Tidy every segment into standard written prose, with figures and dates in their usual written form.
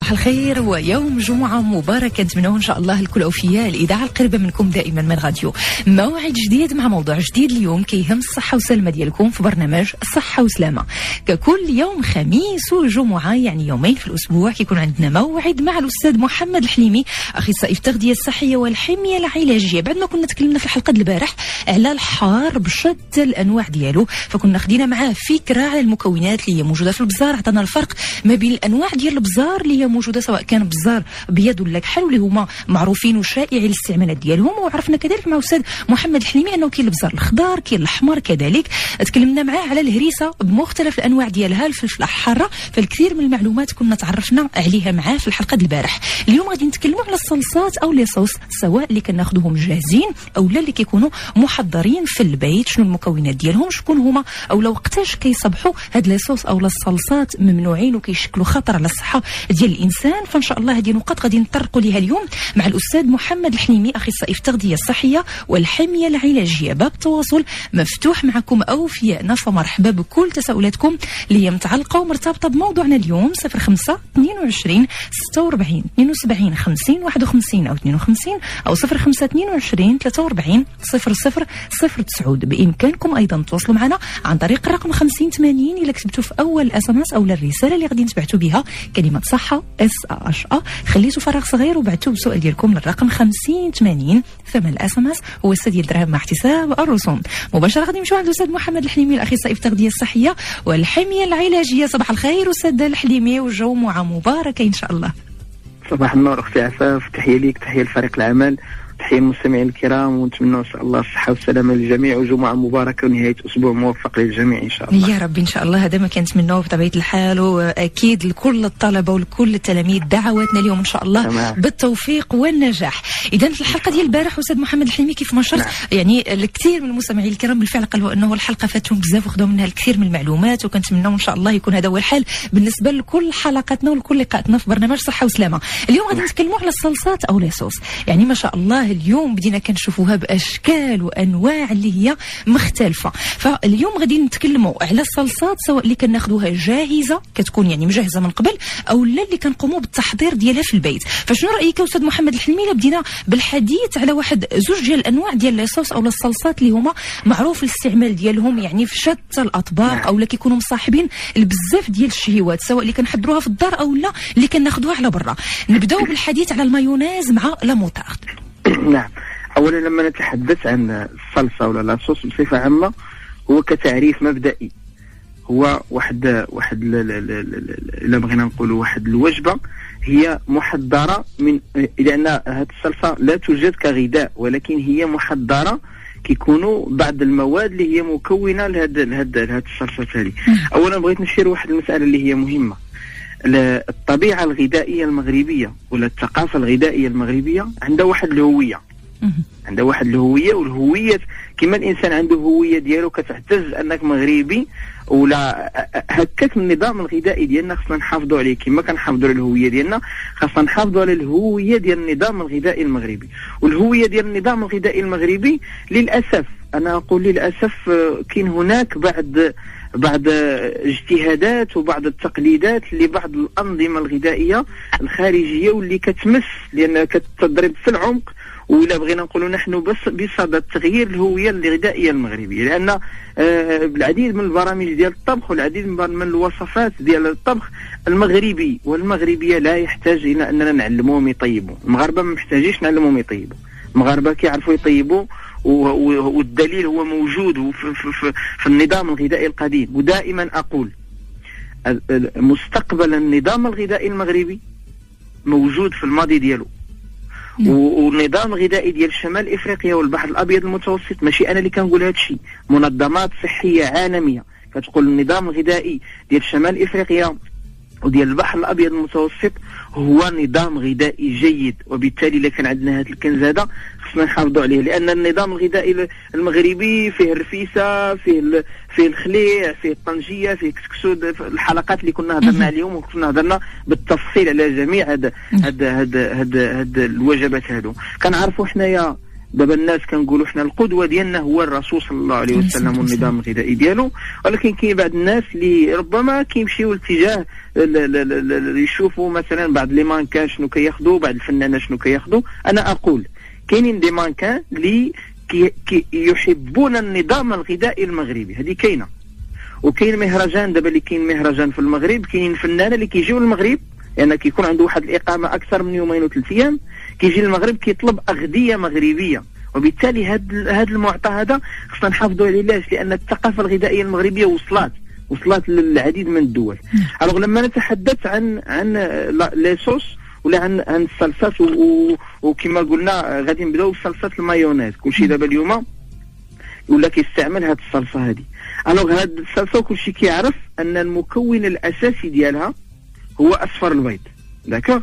صباح الخير ويوم جمعة مبارك نتمنوه إن شاء الله الكل أوفياء. الإذاعة القريبة منكم دائما من راديو موعد جديد مع موضوع جديد اليوم كيهم الصحة والسلامة ديالكم في برنامج الصحة وسلامة. ككل يوم خميس وجمعة يعني يومين في الأسبوع كيكون عندنا موعد مع الأستاذ محمد الحليمي أخصائي في التغذية الصحية والحمية العلاجية. بعد ما كنا تكلمنا في الحلقة البارح على الحار بشتى الأنواع ديالو، فكنا خدينا معاه فكرة على المكونات اللي هي موجودة في البزار، عطانا الفرق ما بين الأنواع ديال البزار اللي هي موجودة سواء كان بزار بيض ولا كحل واللي هما معروفين وشائعين الاستعمالات ديالهم. وعرفنا كذلك مع أستاذ محمد الحليمي أنه كاين البزار الخضار كاين الأحمر كذلك. تكلمنا معاه على الهريسة بمختلف الأنواع ديالها، الفلفلة الحارة، فالكثير من المعلومات كنا تعرفنا عليها معاه في الحلقة البارح. اليوم غادي نتكلموا على الصلصات أو لي صوص، سواء اللي كناخذوهم جاهزين أو لا اللي كيكونوا محضرين في البيت. شنو المكونات ديالهم، شكون هما، أو لو وقتاش كيصبحوا هاد لي صوص أو الصلصات ممنوعين وكيشكلوا خطر على الصحة ديال الإنسان. فإن شاء الله هذه نقاط غادي نطرقوا لها اليوم مع الأستاذ محمد الحليمي أخصائي في التغذية الصحية والحمية العلاجية. باب التواصل مفتوح معكم أوفياء، فمرحبا بكل تساؤلاتكم اللي هي متعلقة ومرتبطة بموضوعنا اليوم. 05 22 46 72 50 51 أو 52 أو 05 22 43 00 09. بإمكانكم أيضا تواصلوا معنا عن طريق الرقم 50 80 إلا كتبتوا في أول SMS أو الرسالة اللي غادي نتبعتوا بها كلمة صحة SAHA، خليتوا فراغ صغير وبعتوا بسؤال ديالكم للرقم 50 80. ثمن الSMS هو 6 دراهم مع احتساب الرسوم. مباشرة غادي نمشيو عند الأستاذ محمد الحليمي الأخصائي في التغذية الصحية والحمية العلاجية. صباح الخير أستاذ الحليمي وجمعة مباركة إن شاء الله. صباح النور أختي عفاف، تحية ليك، تحية لفريق العمل، تحية المستمعين الكرام، ونتمنى إن شاء الله الصحة والسلامة للجميع وجمعة مباركة ونهاية أسبوع موفق للجميع إن شاء الله. يا رب إن شاء الله، هذا ما كنتمناه بطبيعة الحال. وأكيد لكل الطلبة ولكل التلاميذ دعواتنا اليوم إن شاء الله تمام. بالتوفيق والنجاح. إذا في الحلقة ديال البارح أستاذ محمد الحليمي كيف ما شرت يعني الكثير من المستمعين الكرام بالفعل قالوا أنه الحلقة فاتهم بزاف وخذوا منها الكثير من المعلومات، وكنتمناو إن شاء الله يكون هذا هو الحال بالنسبة لكل حلقاتنا ولكل لقاءاتنا في برنامج صحة وسلامة. اليوم غادي نتكلموا على الصلصات أو لي صوص. يعني ما شاء الله اليوم بدينا كنشوفوها بأشكال وأنواع اللي هي مختلفة. فاليوم غادي نتكلموا على الصلصات سواء اللي كناخذوها جاهزة كتكون يعني مجهزة من قبل أو لا اللي كنقوموا بالتحضير ديالها في البيت. فشنو رأيك أستاذ محمد الحليمي إلا بدينا بالحديث على واحد زوج ديال الأنواع ديال لي صوص أو الصلصات اللي هما معروف الاستعمال ديالهم يعني في شتى الأطباق أو لا كيكونوا مصاحبين بزاف ديال الشهيوات سواء اللي كنحضروها في الدار أو لا اللي كناخذوها على برا. نبداو بالحديث على المايونيز مع لا موطارد. نعم، أولا لما نتحدث عن الصلصة ولا لاصوص بصفة عامة هو كتعريف مبدئي هو واحد إلا بغينا نقولوا واحد الوجبة هي محضرة من، لأن هذه الصلصة لا توجد كغذاء ولكن هي محضرة كيكونوا بعض المواد اللي هي مكونة لهذه الصلصة هذه. أولا بغيت نشير واحد المسألة اللي هي مهمة. الطبيعة الغذائية المغربية ولا الثقافة الغذائية المغربية عندها واحد الهوية، عنده واحد الهوية، والهوية كما الإنسان عنده هوية ديالو كتعتز أنك مغربي ولا هكاك النظام الغذائي ديالنا خصنا نحافظوا عليه. كما كنحافظوا على الهوية ديالنا خصنا نحافظوا على الهوية ديال النظام الغذائي المغربي. والهوية ديال النظام الغذائي المغربي للأسف، أنا أقول للأسف، كاين هناك بعض اجتهادات وبعض التقليدات لبعض الأنظمة الغذائية الخارجية واللي كتمس لأنها كتضرب في العمق، ولا بغينا نقولوا نحن بس بصدد تغيير الهوية الغذائية المغربية. لأن بالعديد من البرامج ديال الطبخ والعديد من الوصفات ديال الطبخ المغربي والمغربية لا يحتاج إلى أننا نعلموهم يطيبوا. المغاربة ما محتاجيش نعلموهم يطيبوا، المغاربة كيعرفوا يطيبوا، والدليل هو موجود في النظام الغذائي القديم. ودائما أقول مستقبل النظام الغذائي المغربي موجود في الماضي ديالو. والنظام الغذائي ديال شمال افريقيا والبحر الابيض المتوسط ماشي انا اللي كنقول هذا الشيء، منظمات صحيه عالميه كتقول النظام الغذائي ديال شمال افريقيا وديال البحر الابيض المتوسط هو نظام غذائي جيد. وبالتالي الا كان عندنا هذا الكنز هذا خصنا نحافظوا عليه، لان النظام الغذائي المغربي فيه الرفيسه، فيه الخليع، فيه الطنجيه، فيه كسكسود. الحلقات اللي كنا هضرنا اليوم وكنا هضرنا بالتفصيل على جميع هاد الوجبات هادو. كنعرفوا حنايا دابا الناس كنقولوا حنا القدوه ديالنا هو الرسول صلى الله عليه وسلم والنظام الغذائي ديالو، ولكن كاين بعض الناس اللي ربما كيمشيو لاتجاه يشوفوا مثلا بعض لي مانكان شنو كياخذوا، بعض الفنانات شنو كياخذوا. انا اقول كاينين دي مانكان اللي يحبون النظام الغذائي المغربي، هذه كاينه. وكاين مهرجان دابا اللي كاين مهرجان في المغرب، كاينين فنانه اللي كيجيو للمغرب لان يعني كيكون عنده واحد الاقامه اكثر من يومين وثلاث ايام، كيجي للمغرب كيطلب اغذيه مغربيه، وبالتالي هذا المعطى هذا خصنا نحافظوا عليه. علاش؟ لان الثقافه الغذائيه المغربيه وصلت للعديد من الدول. الوغ لما نتحدث عن لي صوص ولا عن الصلصات وكما قلنا غادي نبداو بصلصات المايونيز. كلشي دابا اليوم ولا كيستعمل هذه الصلصه هذه. الوغ هذه الصلصه كلشي كيعرف ان المكون الاساسي ديالها هو اصفر البيض، داكوغ،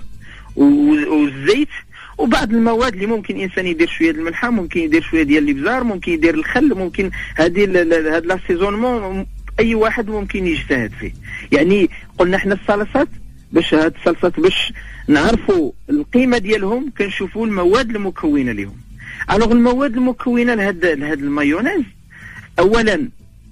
والزيت وبعض المواد اللي ممكن الانسان يدير شويه ديال الملحه، ممكن يدير شويه ديال الابزار، ممكن يدير الخل، ممكن هذه لاسيزونمون اي واحد ممكن يجتهد فيه. يعني قلنا احنا الصلصات باش هاد الصلصات باش نعرفوا القيمه ديالهم كنشوفوا المواد المكونه لهم. الوغ المواد المكونه لهاد المايونيز، اولا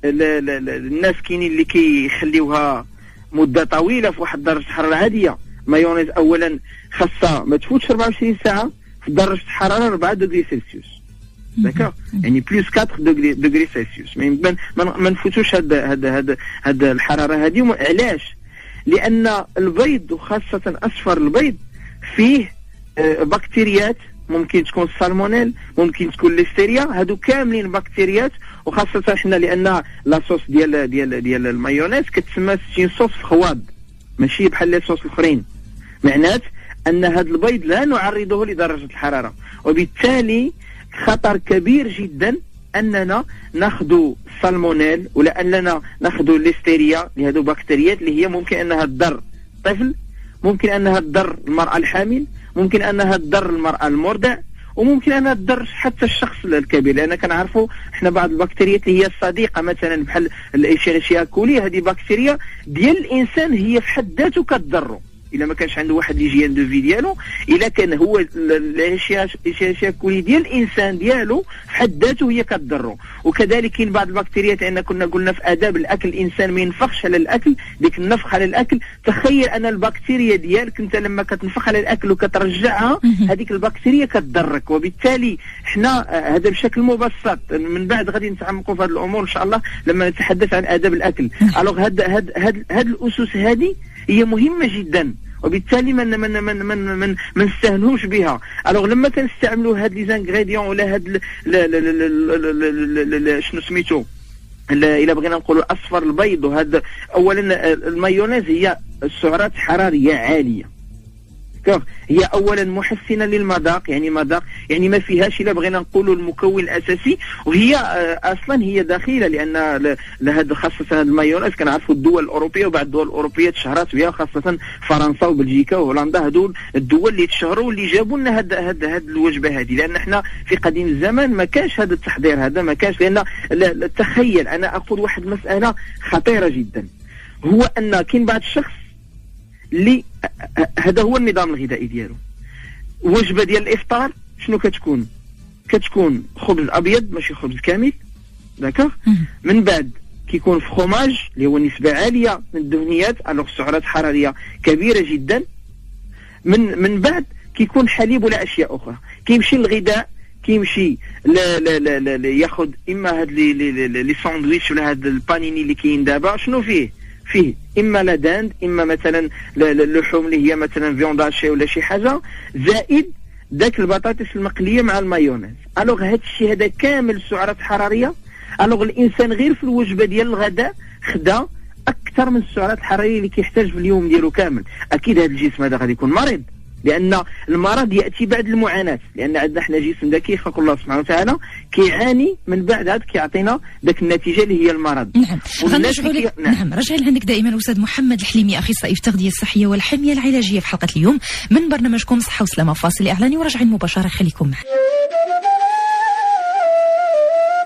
الناس كاينين اللي كيخليوها مده طويله في واحد درجه حراره عاديه. مايونيز اولا خاصها ما تفوتش 24 ساعه في درجه حراره 4 دوغري سلسيوس، داكوغ، يعني بلس 4 دوغري سلسيوس. ما نفوتوش هاد الحراره هذه. علاش؟ لان البيض وخاصه اصفر البيض فيه بكتيريات، ممكن تكون السالمونيل، ممكن تكون ليستيريا، هادو كاملين بكتيريات. وخاصه حنا لان لاصوص ديال المايونيز كتسمى سين صوص فخواد، ماشي بحال لي صوص الاخرين. معنات ان هذا البيض لا نعرضه لدرجه الحراره، وبالتالي خطر كبير جدا اننا ناخذ سالمونيل ولا اننا ناخذ ليستيريا، اللي هذو بكتيريات اللي هي ممكن انها تضر الطفل، ممكن انها تضر المراه الحامل، ممكن انها تضر المراه المرضع، وممكن انها تضر حتى الشخص الكبير. لان كنعرفوا احنا بعض البكتيريات اللي هي الصديقه مثلا بحال الإيشيريشيا كولي، هذه بكتيريا ديال الانسان هي في حد ذاته كتضره الا ما كانش عنده واحد ليجيان دو في ديالو. الا كان هو الإيشيريشيا كولي ديال الانسان ديالو في حد ذاته هي كتضره. وكذلك كاين بعض البكتيريات، لان كنا قلنا في اداب الاكل الانسان ما ينفخش على الاكل، ديك النفخ على الاكل، تخيل ان البكتيريا ديالك انت لما كتنفخ على الاكل وكترجعها هذيك البكتيريا كتضرك. وبالتالي احنا هذا بشكل مبسط، من بعد غادي نتعمقوا في هذه الامور ان شاء الله لما نتحدث عن اداب الاكل. الوغ هاد الاسس هذه هي مهمه جدا، وبالتالي ما نستهنوش بها. الوغ لما كنستعملوا هاد لي زانغريديون ولا هاد شنو سميتو، الا بغينا نقولوا اصفر البيض، وهذا اولا المايونيز هي سعرات حراريه عاليه، هي اولا محسنه للمذاق، يعني مذاق يعني ما فيهاش الا بغينا نقولوا المكون الاساسي، وهي اصلا هي دخيله. لان لهذا خاصه هذا المايونيز كنعرفوا الدول الاوروبيه وبعض الدول الاوروبيه تشهرت بها، خاصه فرنسا وبلجيكا وهولندا، هذول الدول اللي تشهروا واللي جابوا لنا هاد الوجبه هذه. لان احنا في قديم الزمان ما كانش هذا التحضير هذا، ما كانش. لان تخيل انا اقول واحد مساله خطيره جدا، هو ان كاين بعض الشخص اللي هذا هو النظام الغذائي ديالو. وجبه ديال الافطار شنو كتكون خبز ابيض ماشي خبز كامل، داكوغ. من بعد كيكون فخوماج اللي هو نسبه عاليه من الدهنيات، الوغ سعرات حراريه كبيره جدا. من بعد كيكون حليب ولا اشياء اخرى. كيمشي الغذاء كيمشي لا ياخذ اما هاد لي ساندويتش ولا هاد البانيني اللي كاين دابا، شنو فيه اما لا داند، اما مثلا اللحوم اللي هي مثلا فيونداشي ولا شي حاجه، زائد داك البطاطس المقليه مع المايونيز. الوغ هاد الشيء هذا كامل سعرات حراريه. الوغ الانسان غير في الوجبه ديال الغداء خدا اكثر من السعرات الحراريه اللي كيحتاج في اليوم ديالو كامل. اكيد هذا الجسم هذا غادي يكون مريض، لان المرض ياتي بعد المعاناه. لان عندنا احنا جسم ذكي خلق الله سبحانه وتعالى كيعاني، من بعد عاد كيعطينا ذاك النتيجه اللي هي المرض. نعم نعم رجع لعندك دائما الاستاذ محمد الحليمي، اخصائي في التغذيه الصحيه والحميه العلاجيه في حلقه اليوم من برنامجكم صحه وسلامه. فاصل اعلاني وراجعين مباشره، خليكم معنا.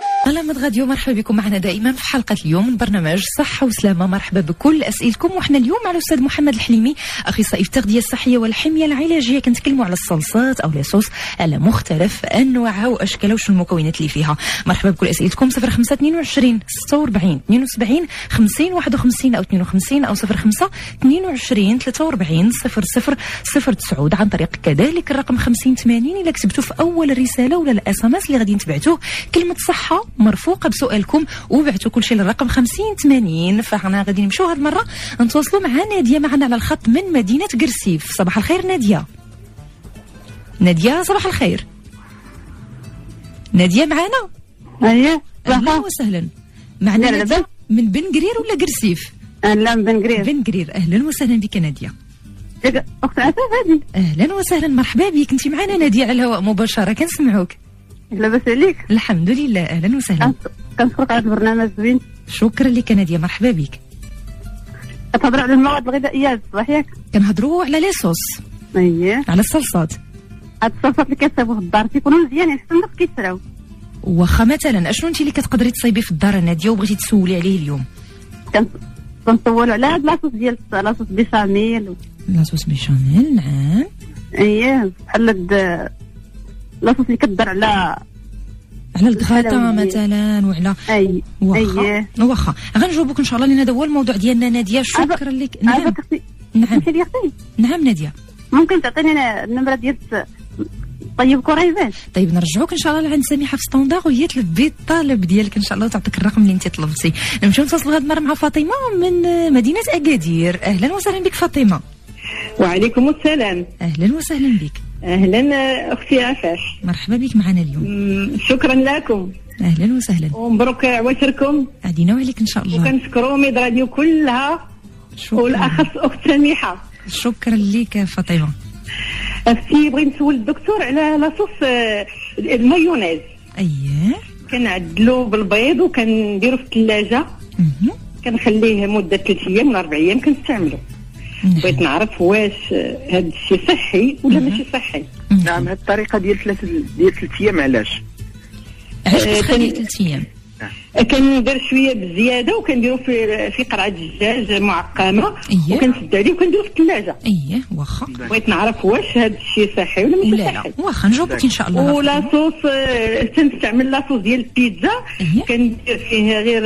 من غاديو، مرحبا بكم معنا دائما في حلقة اليوم من برنامج صحة وسلامة. مرحبا بكل أسئلتكم، وحنا اليوم مع الأستاذ محمد الحليمي، أخصائي في التغذية الصحية والحمية العلاجية. كنتكلموا على الصلصات أو لصوص على مختلف أنواعها وأشكالها وشو المكونات اللي فيها. مرحبا بكل أسئلتكم. 0522 46 72 50 51 أو 52 أو 05 22 43 00 09 عن طريق كذلك الرقم 5080 إلا كتبتوا في أول الرسالة ولا الSMS اللي غادي نتبعتوه كلمة صحة مرفوقة بسؤالكم وبعتوا كل شيء للرقم 5080. فاحنا غادي نمشيو هذه المرة نتواصلوا مع نادية معنا على الخط من مدينة قرسيف. صباح الخير نادية. نادية صباح الخير. نادية معنا؟ اييه أهلا وسهلا. معنا نادية من بن قرير ولا قرسيف؟ لا من بن قرير. بن قرير. أهلا وسهلا بك نادية. أخت عفاف هذه. أهلا وسهلا مرحبا بك. أنت معنا نادية على الهواء مباشرة كنسمعوك. لاباس عليك؟ الحمد لله. أهلا وسهلا. كنشكرك على البرنامج زوين. شكرا لك نادية، مرحبا بك. كتهضروا على المواد الغذائية صح ياك؟ كنهضروا على لي صوص. اييه على الصلصات. هاد الصلصات اللي كتصايبوا في الدار تيكونوا مزيانين حتى الناس كيشراو. واخا مثلا اشنو انت اللي كتقدري تصايبي في الدار نادية وبغيتي تسولي عليه اليوم؟ كنطولوا على هاد لاصوص ديال لاصوص بيشاميل. لاصوص بيشاميل نعم. اييه بحال هاد لاصوص اللي كدار على الكغاطا مثلا وعلى اييه واخا غنجاوبك ان شاء الله لان هذا هو الموضوع ديالنا نادية. شكرا لك. نعم نعم نادية ممكن تعطيني النمرة ديال طيب كوريزان؟ طيب نرجعوك ان شاء الله لعند سميحه في ستوندار وهي تلبي الطلب ديالك ان شاء الله وتعطيك الرقم اللي انت طلبتي. نمشيو نتصلوا هذه المره مع فاطمه من مدينه اكادير. اهلا وسهلا بك فاطمه. وعليكم السلام. اهلا وسهلا بك. اهلا اختي عفاف، مرحبا بك معنا اليوم. شكرا لكم. اهلا وسهلا ومبروك عواشركم. عدينا وعليك ان شاء الله. وكنشكروا ميد راديو كلها والاخص اخت سميحه. شكرا لك فاطمه. اختي بغيت نسول الدكتور على لاصوص المايونيز. اييه كنعدلو بالبيض وكنديرو في الثلاجه، كنخليه مده 3 ايام ولا 4 ايام كنستعملو. بغيت نعرف واش هذا الشيء صحي ولا ماشي صحي. نعم هذه الطريقه ديال 3 ايام. علاش كتخليه 3 ايام؟ كندير شويه بزياده وكنديرو في قرعه الدجاج معقمه. أيه. وكنسد عليه وكنديرو في الثلاجه. اييه واخا. بغيت نعرف واش هذا الشيء صحي ولا ماشي صحي. لا واخا نجاوبك ان شاء الله. ولاصوص تنستعمل لاصوص ديال البيتزا. أيه. كندير فيه غير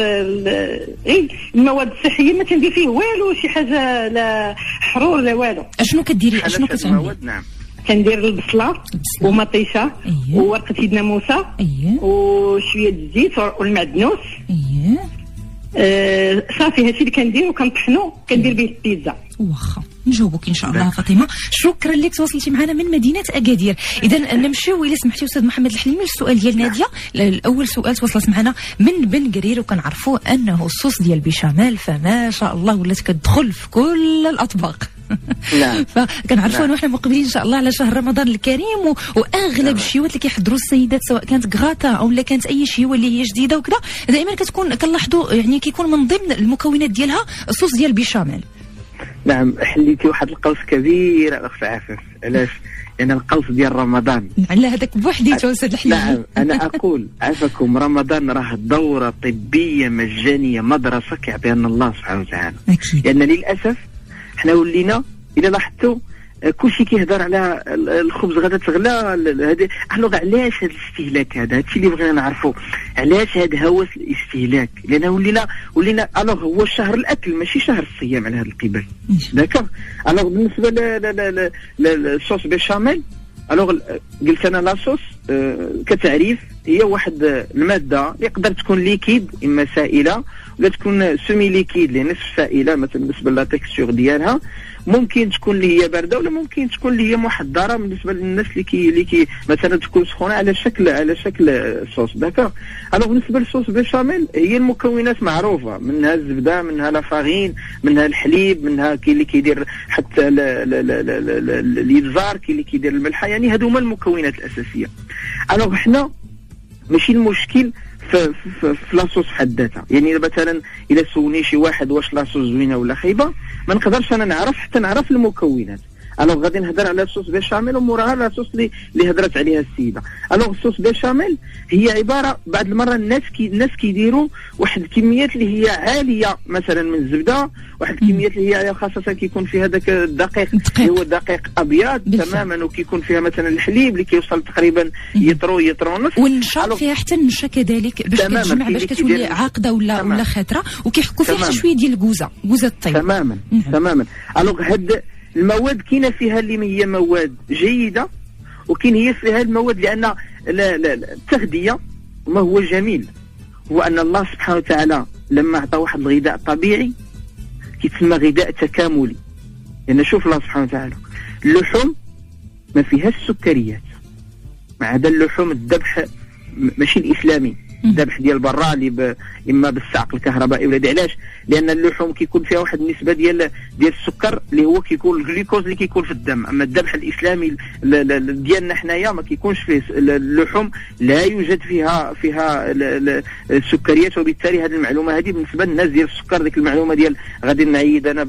المواد الصحيه، ما كندير فيه والو شي حاجه لا حرور لا والو. اشنو كديري اشنو كتعملي؟ نعم كندير البصله ومطيشه. أيه. وورقه سيدنا موسى. اييه وشويه الزيت والمعدنوس. اييه صافي هادشي اللي كندير وكنطحنو كندير به البيتزا. واخا نجاوبك ان شاء الله فاطمه. شكرا لك تواصلتي معنا من مدينه اكادير. اذا نمشيو الى سمحتي استاذ محمد الحليمي السؤال ديال ناديه. الاول سؤال تواصلت معنا من بن قرير وكنعرفوا انه الصوص ديال البيشاميل فما شاء الله ولات كتدخل في كل الاطباق. نعم فكنعرفوا انه احنا مقبلين ان شاء الله على شهر رمضان الكريم واغلب الشيوات اللي كيحضروا السيدات سواء كانت غاتا او لا كانت اي شيوه اللي هي جديده وكذا دائما كتكون كنلاحظوا يعني كيكون من ضمن المكونات ديالها الصوص ديال البيشاميل. نعم حليتي واحد القوس كبير اخت عفاف. علاش؟ لان القوس ديال رمضان على هذاك بوحديته استاذ الحليمي. نعم انا اقول عافاكم رمضان راه دوره طبيه مجانيه مدرسه كيعطيها لنا الله سبحانه وتعالى. اكيد. لان للاسف حنا ولينا الا لاحظتوا كلشي كيهضر على الخبز غدا تغلى هذا. الوغ علاش هذا الاستهلاك هادشي اللي بغينا نعرفوا. علاش هذا هوس الاستهلاك؟ لان ولينا الوغ هو شهر الاكل ماشي شهر الصيام على هذا القبل. داكوغ الوغ بالنسبه للصوص بيشاميل الوغ قلت انا لاصوص كتعريف هي واحد الماده يقدر تكون ليكيد اما سائله ولا تكون سومي ليكيد اللي نصف سائله مثلا بالنسبه لا تكستور ديالها. ممكن تكون اللي هي بارده ولا ممكن تكون اللي هي محضره بالنسبه للناس اللي كي مثلا تكون سخونه على شكل صوص. داكوغ الوغ بالنسبه للصوص بيشاميل هي المكونات معروفه، منها الزبده منها لا فارين منها الحليب منها كاين اللي كيدير حتى الابزار كاين اللي كيدير الملحه. يعني هادو هما المكونات الاساسيه. الوغ حنا ماشي المشكل في لاصوص حد ذاتها. يعني مثلا الا سولني شي واحد واش لاصوص زوينه ولا خايبه ما نقدرش انا نعرف حتى نعرف المكونات. الوغ غادي نهضر على الصوص بيشاميل وموراها على الصوص اللي هضرت عليها السيده. الوغ الصوص بيشاميل هي عباره بعض المره الناس كيديروا واحد الكميات اللي هي عاليه مثلا من الزبده، واحد الكميات اللي هي خاصه كيكون فيها داك الدقيق اللي هو دقيق ابيض تماما، وكيكون فيها مثلا الحليب اللي كيوصل تقريبا يطرو ونص، والنشا فيها حتى النشا كذلك باش كتجمع باش كتولي عاقده ولا خاتره، وكيحكوا فيها حتى شويه ديال الكوزه الطيب تماما. الوغ هاد المواد كاينه فيها اللي هي مواد جيده، وكاين هي فيها المواد لان التغذيه ما هو جميل هو ان الله سبحانه وتعالى لما عطى واحد الغذاء طبيعي كيتسمى غذاء تكاملي. لان شوف الله سبحانه وتعالى اللحوم ما فيهاش سكريات، ما عدا اللحوم الذبح ماشي الاسلامي، الذبح ديال برا اللي اما بالصعق الكهربائي ولا علاش؟ لان اللحوم كيكون فيها واحد النسبه ديال السكر اللي هو كيكون الجلوكوز اللي كيكون في الدم. اما الذبح الاسلامي ديالنا حنايا ما كيكونش فيه اللحوم، لا يوجد فيها السكريات، وبالتالي هذه المعلومه هذه بالنسبه للناس ديال السكر ديك المعلومه ديال غادي نعيد انا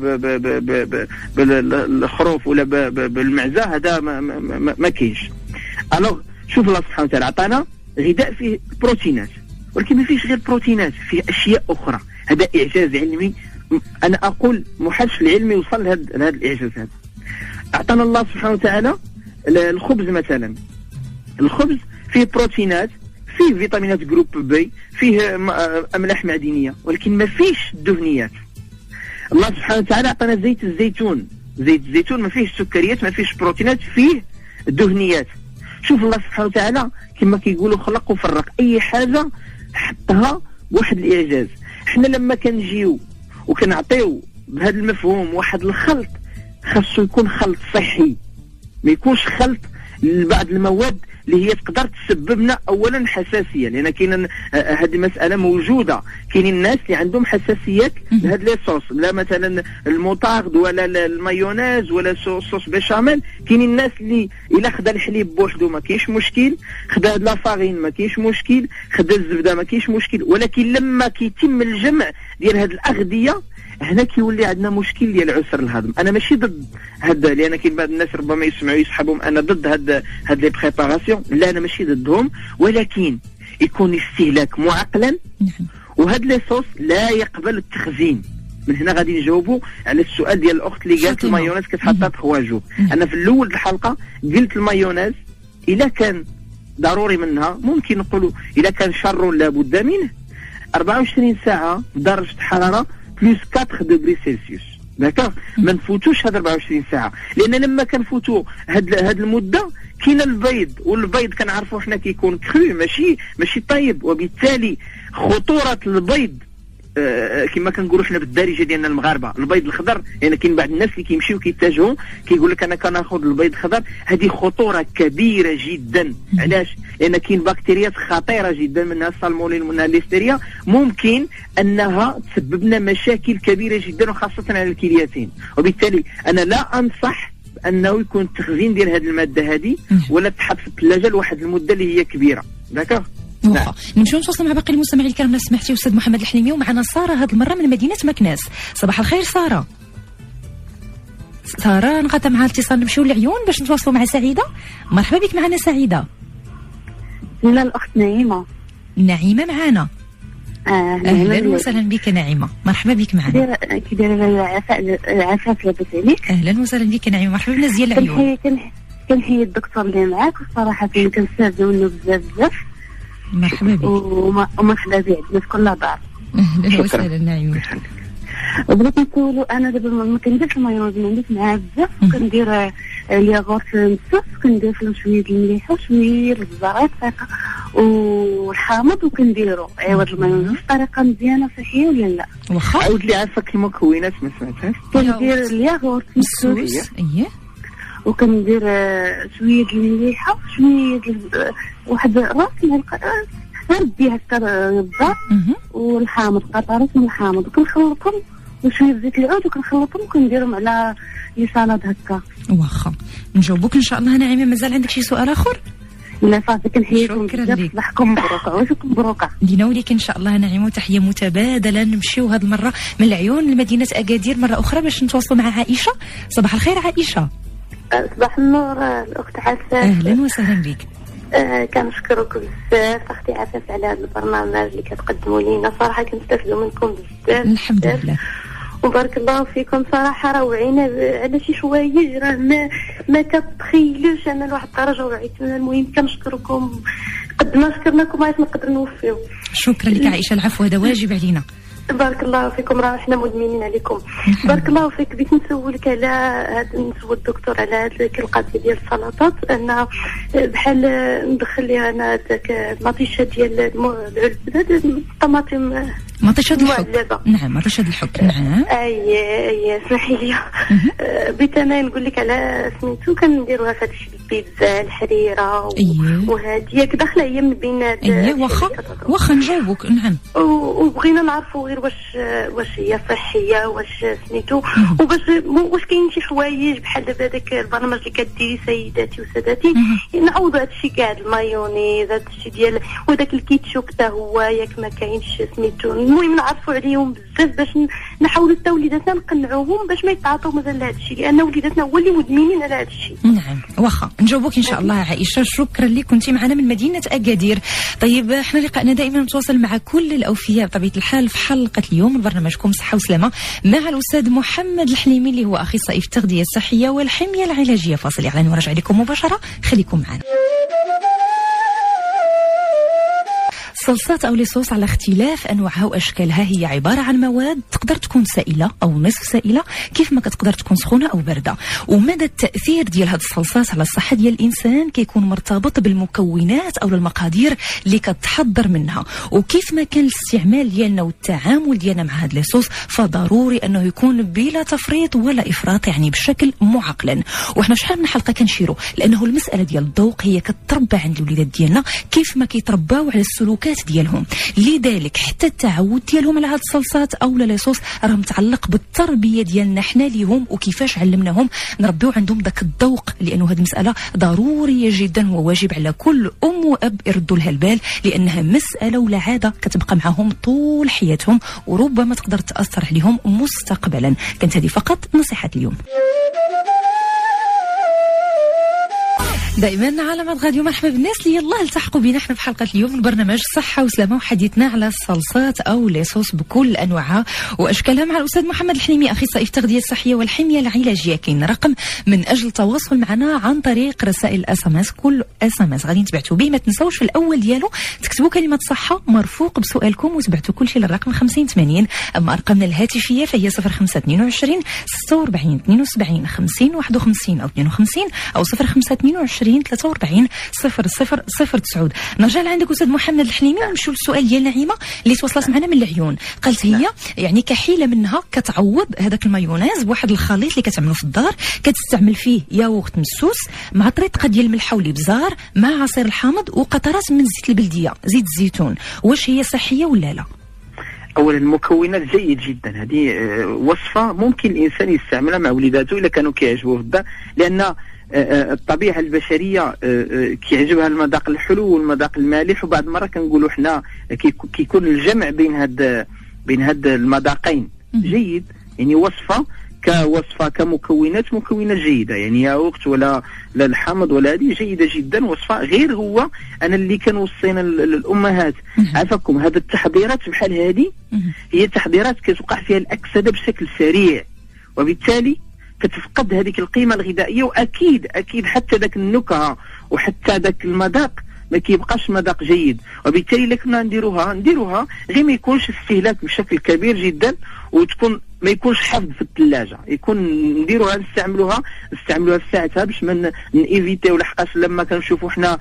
بالخروف ولا بالمعزه، هذا ما كاينش. الوغ شوف الله سبحانه وتعالى عطانا غذاء فيه بروتينات، ولكن ما فيش غير بروتينات، فيه اشياء اخرى. هذا اعجاز علمي، انا اقول محدش العلمي وصل لهذا الاعجاز هذا. اعطانا الله سبحانه وتعالى الخبز مثلا، الخبز فيه بروتينات، فيه فيتامينات جروب بي، فيه املاح معدنيه، ولكن ما فيش دهنيات. الله سبحانه وتعالى اعطانا زيت الزيتون ما فيش سكريات، ما فيش بروتينات، فيه دهنيات. شوف الله سبحانه وتعالى كما كيقولوا خلق وفرق، اي حاجه حطها بواحد الاعجاز. احنا لما كنجيو وكنعطيو بهذا المفهوم واحد الخلط، خاصو يكون خلط صحي، ما يكونش خلط لبعض المواد اللي هي تقدر تسبب لنا اولا حساسيه، لان كاين هذه مساله موجوده. كاين الناس اللي عندهم حساسيات لهاد لي صوص، لا مثلا المطارد ولا المايونيز ولا صوص بيشاميل. كاين الناس اللي الا خدا الحليب بوحدو ما كاينش مشكل، خدا لا فارين ما كاينش مشكل، خدا الزبده ما كاينش مشكل، ولكن لما كيتم الجمع ديال هاد الاغذيه هنا كيولي عندنا مشكل ديال عسر الهضم. انا ماشي ضد هذا، لان كاين بعض الناس ربما يسمعوا يسحبهم انا ضد هاد لي بريباراسيون، لا انا ماشي ضدهم، ولكن يكون استهلاك معقلا، وهاد لي صوص لا يقبل التخزين. من هنا غادي نجاوبوا على السؤال ديال الاخت اللي قالت المايونيز كتحطها 3 جور. انا في الاول الحلقه قلت المايونيز الا كان ضروري منها ممكن نقولوا الا كان شر لا بد منه 24 ساعه بدرجه حراره بلس 4 دوغري سلسيوس. داكوغ، ما نفوتوش هاد 24 ساعه، لان لما كنفوتوا هاد المده كاين البيض، والبيض كنعرفوا حنا كيكون كرو ماشي طيب، وبالتالي خطوره البيض كما كنقولوا حنا بالدارجه ديالنا المغاربه البيض الخضر. يعني كاين بعض الناس اللي كيمشيو كيتجهوا كيقول لك انا كناخذ البيض الخضر، هذه خطوره كبيره جدا. علاش؟ لان كاين بكتيريات خطيره جدا منها السالمونيلا ومنها الليستيريا، ممكن انها تسبب لنا مشاكل كبيره جدا وخاصه على الكليتين. وبالتالي انا لا انصح انه يكون التخزين ديال هذه الماده هذه ولا تحط في الثلاجه لواحد المده اللي هي كبيره. داكوغ، نعم. نمشيو نتواصلوا مع باقي المستمعين الكرام. سمحتي استاذ محمد الحليمي، ومعنا ساره هذه المره من مدينه مكناس. صباح الخير ساره. نقطع معها الاتصال، نمشيو للعيون باش نتواصلوا مع سعيده. مرحبا بك معنا سعيده. لا الاخت نعيمه معنا. اهلا وسهلا بك نعيمه، مرحبا بك معنا. كي دايره عفاف لاباس عليك؟ اهلا وسهلا بك نعيمه، مرحبا بنا ديال العيون. كنحيي الدكتور اللي معاك، وصراحه كنستافدوا منه بزاف. مرحبا بك ومرحبا بك عندنا في كل دار. اهلا وسهلا نعيمه. بغيت نقولوا انا دابا ما كنديرش المايونيز، ما عنديش معاه بزاف، وكندير الياغورت مسوس، كندير فيه شويه المليحه وشويه الزريط والحامض وكنديرو. ايوا المايونيز طريقه مزيانه صحيه ولا لا؟ واخا عاود لي عافاك المكونات ما سمعتهاش. كندير الياغورت مسوس وكندير شويه المليحه وشويه واحد راس معلقه ردي هكا الزر والحامض، قطرات من الحامض، وكنخلطهم وشويه زيت العود وكنخلطهم وكنديرهم على لي سالاد هكا. واخا نجاوبوك ان شاء الله. نعيمه مازال عندك شي سؤال اخر؟ لا صافي، كنحييكم بزاف، صباحكم مبروك وعواشكم مبروكه لينا وليك ان شاء الله نعيمه. تحيه متبادله. نمشيو هذه المره من العيون لمدينه اكادير مره اخرى باش نتواصلوا مع عائشه. صباح الخير عائشه. صباح النور الاخت عفاف. اهلا وسهلا بك. كنشكركم بزاف اختي عفاف على هذا البرنامج اللي كتقدموا لينا، صراحه كنستافدوا منكم بزاف. الحمد لله وبارك الله فيكم، صراحه راه وعينا على شي حوايج راه ما كتخيلوش انا لواحد الدرجه وعيت. المهم كنشكركم قد ما شكرناكم عاد نقدر نوفيو. شكرا لك عائشه، العفو هذا واجب علينا. بارك الله فيكم، راه حنا مدمنين عليكم. بارك الله فيك. بغيت نسولك على نسول الدكتور على هذه القضيه ديال السلطات، ان بحال ندخل ليها انا داك المطيشه ديال الطماطم، مطيشه الحك. نعم مطيشه الحك. نعم اي اسمحي لي. بغيت انا نقول لك على سميتو كنديروها في هادشي البيتزا الحريره وهذه ياك داخله هي من بين واخا نجاوبك. نعم وبغينا نعرفوا غير واش هي صحيه، واش سميتو، واش كاين شي حوايج بحال دابا داك البرنامج اللي كديري سيداتي وسادتي نعوضوا هادشي كاع، المايونيز هادشي ديال وداك الكيتشوب حتى هو ياك ما كاينش سميتو. المهم نعرفوا عليهم بزاف باش نحاولوا حتى وليداتنا نقنعوهم باش ما يتعاطوا مثلا لهذا الشيء، لان وليداتنا هو اللي مدمنين على هذا الشيء. نعم واخا نجاوبك ان شاء الله عائشه. شكرا لك كنتي معنا من مدينه اكادير. طيب احنا لقائنا دائما متواصل مع كل الاوفياء بطبيعه الحال. في حلقه اليوم من برنامجكم صحه وسلامه مع الاستاذ محمد الحليمي اللي هو اخصائي في التغذيه الصحيه والحميه العلاجيه. فاصل اعلان وراجع لكم مباشره، خليكم معنا. الصلصات أو لصوص على اختلاف أنواعها وأشكالها هي عبارة عن مواد تقدر تكون سائلة أو نصف سائلة، كيف ما كتقدر تكون سخونة أو باردة. ومدى التأثير ديال هاد الصلصات على الصحة ديال الإنسان كيكون مرتبط بالمكونات أو المقادير اللي كتحضر منها. وكيف ما كان الاستعمال ديالنا والتعامل ديالنا مع هاد لصوص فضروري أنه يكون بلا تفريط ولا إفراط، يعني بشكل معقلا. وإحنا شحال من حلقة كنشيروا لأنه المسألة ديال الذوق هي كتربى عند الوليدات ديالنا كيف ما كيترباو على السلوكات ديالهم. لذلك حتى التعود ديالهم على هاد الصلصات او لصوص راه متعلق بالتربيه ديالنا حنا ليهم وكيفاش علمناهم نربيو عندهم داك الذوق، لانه هذه المساله ضروريه جدا وواجب على كل ام واب يردوا لها البال، لانها مساله ولا عاده كتبقى معهم طول حياتهم وربما تقدر تاثر عليهم مستقبلا. كانت هذه فقط نصيحه اليوم. دائما على مد غاديو مرحبا بالناس اللي يلا التحقوا بنا احنا في حلقه اليوم من برنامج صحه وسلامه، وحديثنا على الصلصات او لصوص بكل انواعها واشكالها مع الاستاذ محمد الحليمي اخصائي في التغذيه الصحيه والحميه العلاجيه. كاين رقم من اجل التواصل معنا عن طريق رسائل SMS. كل SMS غادي نتبعتوا به ما تنساوش في الاول ديالو تكتبوا كلمه صحه مرفوق بسؤالكم وتبعتوا كل شيء للرقم 5080. اما ارقامنا الهاتفيه فهي 0522 46 72 50 51 او 52 او 0522 43 0009. نرجع لعندك استاذ محمد الحليمي ونمشيو للسؤال ديال نعيمه اللي تواصلت معنا من العيون. قالت هي يعني كحيله منها كتعوض هذاك المايونيز بواحد الخليط اللي كتعملو في الدار، كتستعمل فيه ياغورت مسوس مع طريقه ديال الملح والابزار مع عصير الحامض وقطرات من زيت البلديه زيت الزيتون. واش هي صحيه ولا لا؟ اولا المكونات جيد جدا، هذه وصفه ممكن الانسان يستعملها مع وليداته الا كانوا كيعجبوه في الدار، لان الطبيعه البشريه كيعجبها المذاق الحلو والمذاق المالح، وبعض المرات كنقولوا حنا كيكون الجمع بين هاد المذاقين جيد. يعني وصفه كمكونات جيده، يعني ياغورت ولا الحامض ولا هذه جيده جدا وصفه. غير هو انا اللي كنوصينا للامهات عافاكم، هذه التحضيرات بحال هذه هي تحضيرات كتوقع فيها الاكسده بشكل سريع، وبالتالي كتفقد هذيك القيمه الغذائيه، واكيد حتى ذاك النكهه وحتى ذاك المذاق ما كيبقاش مذاق جيد. وبالتالي الا كنا نديروها غير ما يكونش استهلاك بشكل كبير جدا، وتكون ما يكونش حفظ في الثلاجه، يكون نديروها نستعملوها في ساعتها باش ما نيفيتيو. لحقاش لما كنشوفوا حنا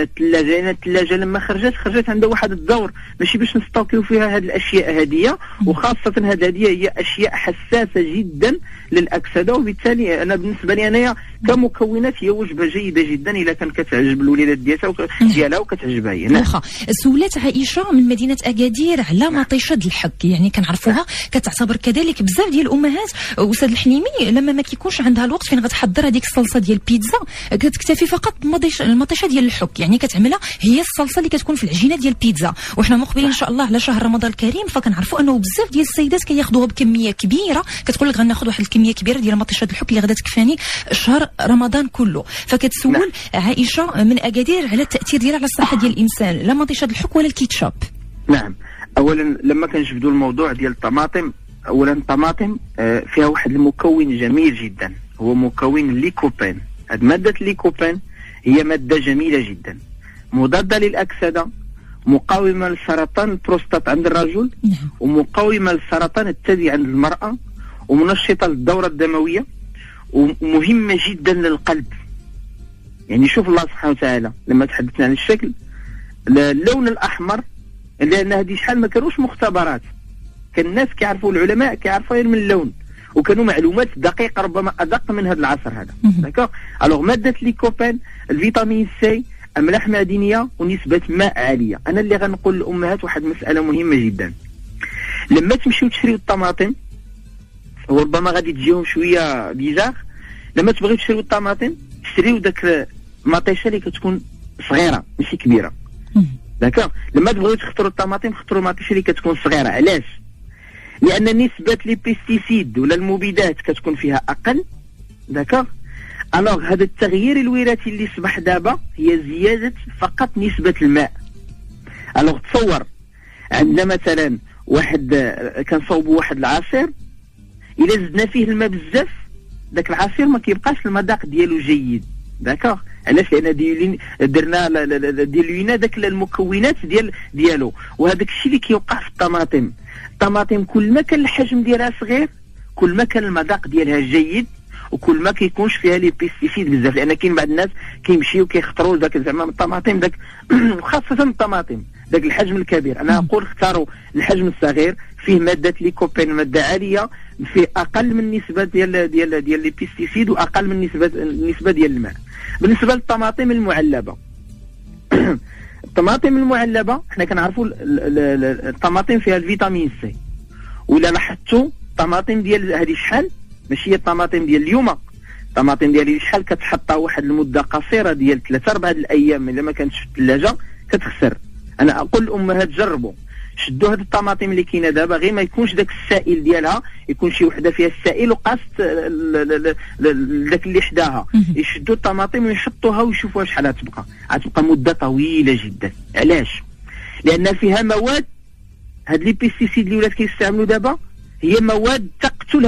الثلاجه لما خرجت عندها واحد الدور ماشي باش نستوكيو فيها هذه الاشياء هذه، وخاصه هذه هي اشياء حساسه جدا للاكسده. وبالتالي انا بالنسبه لي انايا كمكونات هي وجبه جيده جدا الا كان كتعجب الوليدات ديالها وكتعجبها هي. واخا سولات عائشه من مدينه اكادير على مطيشه الحك، يعني كنعرفوها كتعطي نعتبر كذلك بزاف ديال الامهات استاذ الحليمي لما ما كيكونش عندها الوقت فين غتحضر هذيك الصلصه ديال البيتزا كتكتفي فقط المطيشه ديال الحك، يعني كتعملها هي الصلصه اللي كتكون في العجينه ديال البيتزا. وحنا مقبلين ان شاء الله على شهر رمضان الكريم، فكنعرفوا انه بزاف ديال السيدات كياخذوها بكميه كبيره، كتقول لك غناخذ واحد الكميه كبيره ديال مطيشه الحك اللي غادا تكفاني شهر رمضان كله. فكتسول عائشه من اكادير على التاثير ديالها على الصحه ديال الانسان، لا مطيشه الحك ولا الكيتشاب. نعم، اولا لما كنجبدوا الموضوع ديال الطماطم، اولا الطماطم فيها واحد المكون جميل جدا، هو مكون الليكوبين. هذه ماده الليكوبين هي ماده جميله جدا، مضاده للاكسده، مقاومه لسرطان البروستات عند الرجل، ومقاومه لسرطان الثدي عند المراه، ومنشطه للدوره الدمويه، ومهمه جدا للقلب. يعني شوف الله سبحانه وتعالى لما تحدثنا عن الشكل، اللون الاحمر، لان هذه شحال ما كانوش مختبرات، كان الناس كيعرفوا، العلماء كيعرفوا غير من اللون، وكانوا معلومات دقيقه ربما ادق من هذا العصر هذا. داكوغ. الوغ ماده ليكوبين، الفيتامين سي، املاح معدنيه، ونسبه ماء عاليه. انا اللي غنقول للامهات واحد مساله مهمه جدا، لما تمشيو تشريو الطماطم وربما غادي تجيهم شويه بيزار، لما تبغيو تشريو الطماطم تشريو داك المطيشه اللي كتكون صغيره ماشي كبيره. داكوغ. لما تبغيو تختاروا الطماطم اختاروا المطيشه اللي كتكون صغيره. علاش؟ لان نسبه لي بيستيسيد ولا المبيدات كتكون فيها اقل. داكوغ. الوغ هذا التغيير الوراثي اللي صبح دابا هي زياده فقط نسبه الماء. الوغ تصور عندنا مثلا واحد كنصوبوا واحد العصير، الا زدنا فيه الماء بزاف داك العصير ما كيبقاش المذاق ديالو جيد. داكوغ. علاش؟ لان درنا ديلوينا داك المكونات ديالو. وهذاك الشيء اللي كيوقع في الطماطم. الطماطم كل ما كان الحجم ديالها صغير كل ما كان المذاق ديالها جيد، وكل ما كيكونش فيها لي بيستيسيد بزاف. لان كاين بعض الناس كيمشيو كيختاروا داك زعما الطماطم داك خاصه الطماطم داك الحجم الكبير. انا اقول اختاروا الحجم الصغير، فيه ماده ليكوبين، ماده عاليه، فيه اقل من نسبه ديال لي بيستيسيد، واقل من نسبه ديال الماء. بالنسبه للطماطم المعلبه الطماطم المعلبه حنا كنعرفوا الطماطم فيها الفيتامين سي، ولا لاحظتوا الطماطم ديال هذه شحال ماشي هي الطماطم ديال اليوم، الطماطم ديال شحال كتحطها واحد المده قصيره ديال 3-4 الايام، الا ما كانتش في الثلاجه كتخسر. انا اقول للامهات جربوا، شدوا هاد الطماطم اللي كاينه دابا، غير ما يكونش داك السائل ديالها، يكون شي وحده فيها السائل وقاست داك اللي حداها، يشدوا الطماطم ويحطوها ويشوفوها شحال غتبقى مده طويله جدا. علاش؟ لان فيها مواد، هاد لي بيستيسيد اللي ولات كيستعملوا دابا هي مواد تقتل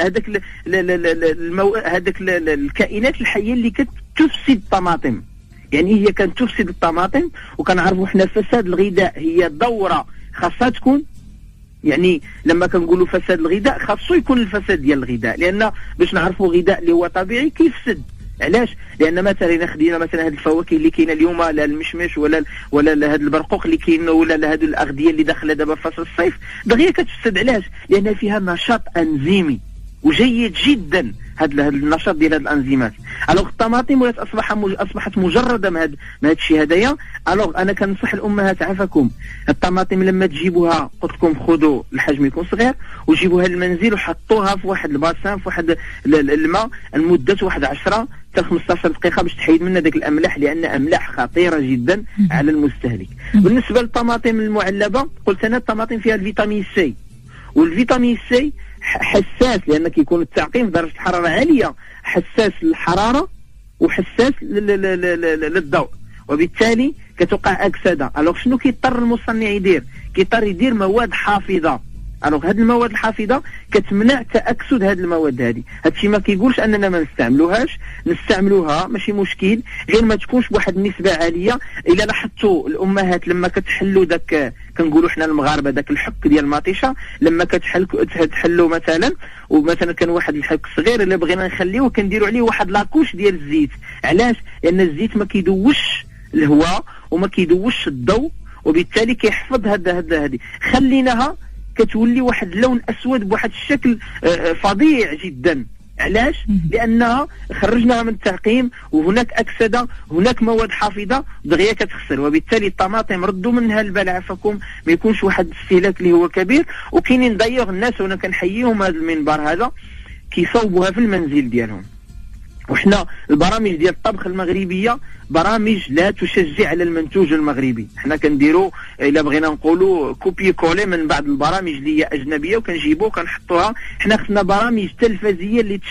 هذاك الكائنات الحيه اللي كتفسد الطماطم. يعني هي كانت تفسد الطماطم، وكنعرفوا حنا فساد الغذاء هي دوره خاصها تكون، يعني لما كنقولوا فساد الغذاء خاصو يكون الفساد ديال الغذاء، لان باش نعرفوا غذاء اللي هو طبيعي كيفسد. علاش؟ لان مثلا خدينا مثلا هذه الفواكه اللي كاينه اليوم، لا المشمش ولا هذا البرقوق اللي كاين، ولا هذه الاغذيه اللي داخله دابا في فصل الصيف، دغيا كتفسد. علاش؟ لان فيها نشاط انزيمي وجيد جدا، هذا النشاط ديال هذه الانزيمات. الوغ الطماطم ولات اصبحت مجرده من هذا الشيء هذايا. الوغ انا كنصح الامهات عافاكم، الطماطم لما تجيبوها قلت لكم خذوا الحجم يكون صغير، وجيبوها للمنزل وحطوها في واحد الباسان في واحد الماء لمده واحد 10 حتى 15 دقيقه باش تحيد منها داك الاملاح، لان املاح خطيره جدا على المستهلك. بالنسبه للطماطم المعلبه قلت انا الطماطم فيها الفيتامين سي، والفيتامين سي حساس، لان كيكون التعقيم في درجه الحراره عاليه، حساس للحراره وحساس للضوء، وبالتالي كتوقع اكسده. الوغ شنو كيضطر المصنع يدير؟ كيضطر يدير مواد حافظه. الوغ هاد المواد الحافظه كتمنع تاكسد هاد المواد هذه. هادشي ما كيقولش اننا ما نستعملوهاش، نستعملوها ماشي مشكل، غير ما تكونش بواحد النسبه عاليه. الا لاحظتوا الامهات لما كتحلوا داك، كنقولوا حنا المغاربه داك الحك ديال المطيشه، لما كتحلوا مثلا، ومثلا كان واحد الحك صغير الا بغينا نخليوه كنديروا عليه واحد لاكوش ديال الزيت. علاش؟ لان الزيت ما كيدوش الهواء وما كيدوش الضوء، وبالتالي كيحفظ هذه. خليناها كتولي واحد اللون اسود بواحد الشكل فظيع جدا. علاش؟ لانها خرجناها من التعقيم، وهناك اكسده، هناك مواد حافظه دغيا كتخسر، وبالتالي الطماطم ردوا منها البال عفاكم، ما يكونش واحد الاستهلاك اللي هو كبير. وكاينين دايوغ الناس وانا كنحييهم هذا المنبر هذا كيصوبوها في المنزل ديالهم. وحنا البرامج ديال الطبخ المغربيه برامج لا تشجع على المنتوج المغربي، حنا كنديروا الا بغينا نقولوا كوبي كولي من بعض البرامج اللي هي اجنبيه وكنجيبوها وكنحطوها. حنا خصنا برامج تلفزيه اللي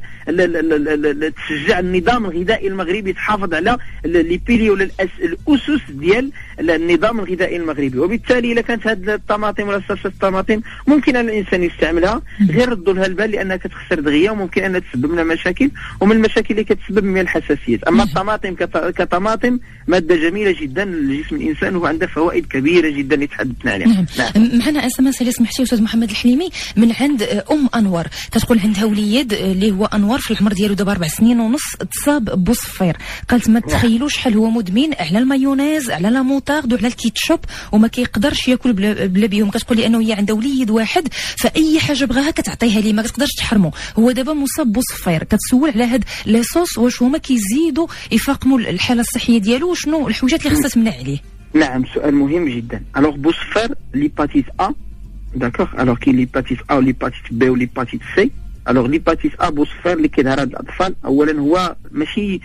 تشجع النظام الغذائي المغربي، تحافظ على لي بيلي ولا الاسس ديال النظام الغذائي المغربي. وبالتالي الا كانت هذه الطماطم ولا صلصه الطماطم ممكن ان الانسان يستعملها، غير ردوا لها البال لانها كتخسر دغيا وممكن انها تسبب لنا مشاكل، ومن المشاكل اللي كتسبب من الحساسيات. اما الطماطم كطماطم ماده جميله جدا لجسم الانسان وعندها فوائد كبيره جدا اللي تحدثنا عليها. نعم. معنا اس ام اس اللي سمحتي استاذ محمد الحليمي من عند انور، كتقول عندها وليد اللي هو انور في العمر ديالو دابا 4 سنين ونص، تصاب بوصفير. قالت ما تخيلوش شحال هو مدمن على المايونيز على لا موطارد وعلى الكيتشوب وما كيقدرش ياكل بلا بيهم. كتقول لي انه هي عندها وليد واحد فاي حاجه بغاها كتعطيها ليه، ما كتقدرش تحرمه. هو دابا مصاب بوصفير، كتسول على هاد لي صوص واش هما كيزيدوا يفاقموا الحاله الصحيه ديالو، وشنو الحوجات اللي خصها تمنع عليه؟ نعم سؤال مهم جدا. الوغ بوصفير ليباتيت ا داكوغ، الوغ كاين ليباتيت ا وليباتيت بي وليباتيت سي. الوغ ليباتيت ا بوصفير اللي كيظهر عند الاطفال اولا هو ماشي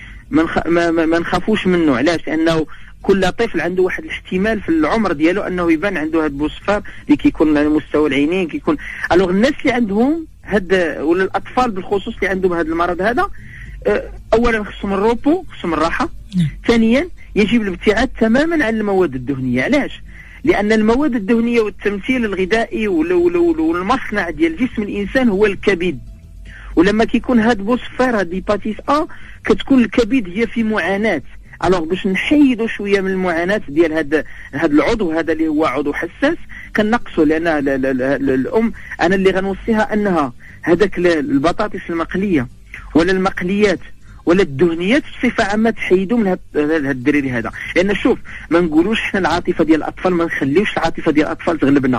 ما نخافوش منه. علاش؟ لانه كل طفل عنده واحد الاحتمال في العمر ديالو انه يبان عنده هذا البوصفير اللي كيكون على مستوى العينين كيكون. الوغ الناس اللي عندهم هاد ولا الاطفال بالخصوص اللي عندهم هذا المرض هذا اولا خصهم الروبو، خصهم الراحه. ثانيا يجب الابتعاد تماما عن المواد الدهنيه. علاش؟ لان المواد الدهنيه والتمثيل الغذائي والمصنع ديال جسم الانسان هو الكبد، ولما كيكون هاد بوصفير هاد هيباتيت ا كتكون الكبد هي في معاناه. الوغ باش نحيدوا شويه من المعاناه ديال هاد العضو هذا اللي هو عضو حساس كنقصوا. لان الام انا اللي غنوصيها انها هذاك البطاطس المقليه ولا المقليات ولا الدهنيات بصفه عامه تحيدوا من هاد الدريري هذا. لان شوف ما نقولوش حنا العاطفه ديال الاطفال، ما نخليوش العاطفه ديال الاطفال تغلبنا،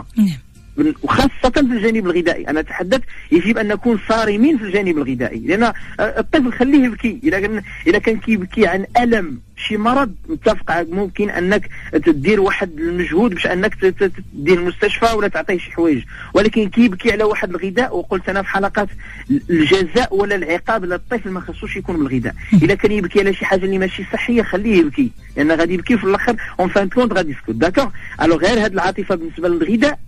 وخاصة في الجانب الغذائي. أنا أتحدث يجب أن نكون صارمين في الجانب الغذائي، لأن الطفل خليه يبكي. إذا كان كيبكي عن ألم شي مرض متفق ممكن أنك تدير واحد المجهود باش أنك تدير المستشفى ولا تعطيه شي حوايج، ولكن كيبكي على واحد الغذاء. وقلت أنا في حلقات الجزاء ولا العقاب للطفل ما خصوش يكون بالغذاء. إذا كان يبكي على شي حاجة اللي ماشي صحية خليه يبكي، لأن غادي يبكي في الآخر اون فان كونت غادي يسكت. داكور. الو غير هاد العاطفة بالنسبة للغذاء